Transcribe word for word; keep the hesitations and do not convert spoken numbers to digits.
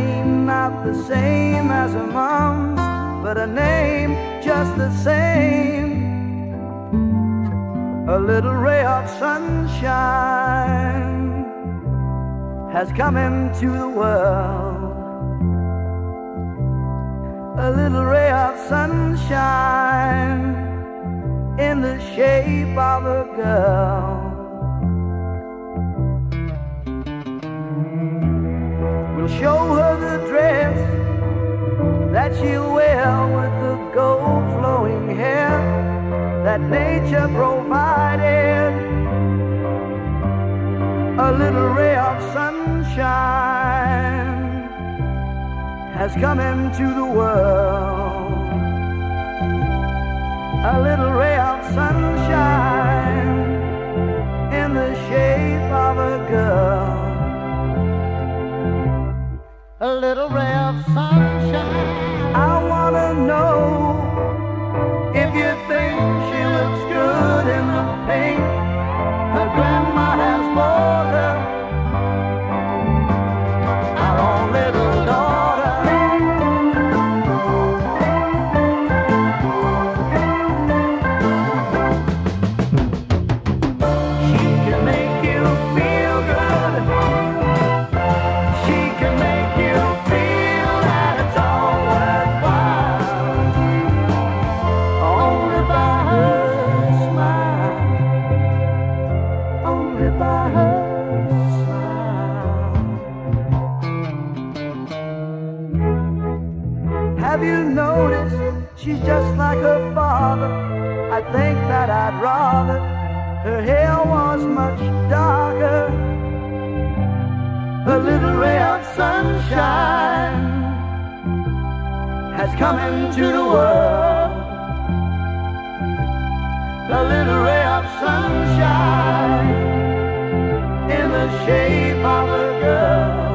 name not the same as her mom's, but a name just the same. A little ray of sunshine has come into the world. A little ray of sunshine in the shape of a girl. We'll show her the dress that she'll wear with the gold flowing hair that nature provided. A little ray of sunshine has come into the world. A little ray of sunshine in the shape of a girl. A little ray of sunshine. I wanna know if you think she looks good in the pink her grandma has bought her, our own little daughter. She can make you feel good. She can make you feel that it's all worthwhile, only by her smile, only by her smile. Have you noticed she's just like her father? I think that I'd rather her hair was much darker. A little ray of sunshine has come into the world. A little ray of sunshine in the shape of a girl.